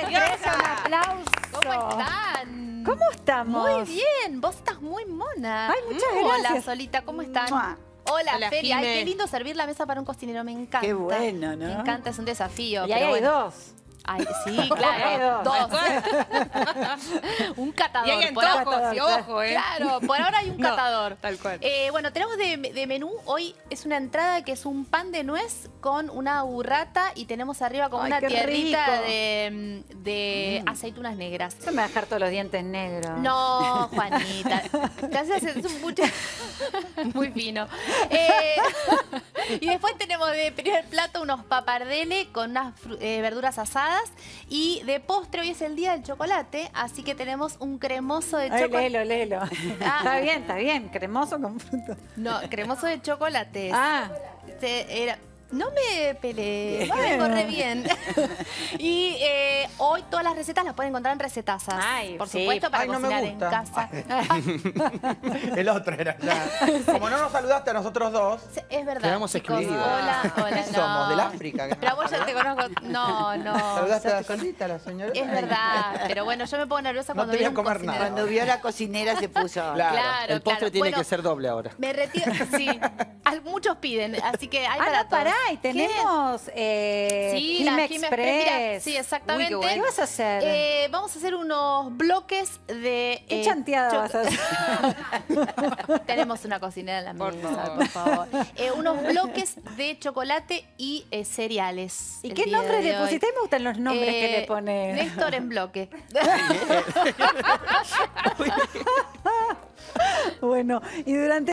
Teresa, un aplauso. ¿Cómo están? ¿Cómo estamos? Muy bien, vos estás muy mona. Ay, muchas Hola, gracias. Solita, ¿cómo están? Mua. Hola, Feli. Ay, Jime. qué lindo servir la mesa para un cocinero, me encanta. Qué bueno, ¿no? Me encanta, es un desafío. Y ahí pero hay bueno. dos. Ay, sí, Hay claro, dos. dos. Un catador. Y hay por ahora. antojos, y ojo, Claro, por ahora hay un No, catador. tal cual. Bueno, tenemos de menú, hoy es una entrada que es un pan de nuez con una burrata y tenemos arriba como Ay, una qué tierrita rico. de aceitunas negras. Eso me va a dejar todos los dientes negros. No, Juanita, te haces un mucho muy fino. Y después tenemos de primer plato unos papardeles con unas verduras asadas y de postre hoy es el día del chocolate, así que tenemos un cremoso de Ay, chocolate. léelo. Ah. Está bien. Cremoso con fruto. No, cremoso de chocolate. Ah. No me peleé, Bien. vengo re bien. Y hoy todas las recetas las pueden encontrar en Recetazas. Ay, por sí. supuesto, para Ay, no me cocinar en gusta. casa. El otro era ya. Como no nos saludaste a nosotros dos, Es verdad. Quedamos chicos. excluidos. Hola, ¿qué no. somos? ¿Del África? Pero vos ya te conozco. No. ¿Saludaste ya a la te conozco. solita, a la señora? Es verdad, pero bueno, yo me pongo nerviosa No cuando te voy veo a un comer cocinero. nada. Cuando vio a la cocinera se puso... Claro. Claro, El postre claro. tiene Bueno, que ser doble ahora. Me retiro, sí. Muchos piden, así que hay Ah, para no, pará. todos. Y tenemos Sí, Jime la Jime Express, mira, Express. sí, exactamente. Uy, qué bueno. ¿Qué vas a hacer? Vamos a hacer unos bloques de... ¿Qué chanteada vas a hacer? Tenemos una cocinera en la Por mesa, favor. por favor. Unos bloques de chocolate y cereales. ¿Y el qué día nombre de le hoy. pusiste? Me gustan los nombres que le pone. Néstor en bloque. Bueno, y durante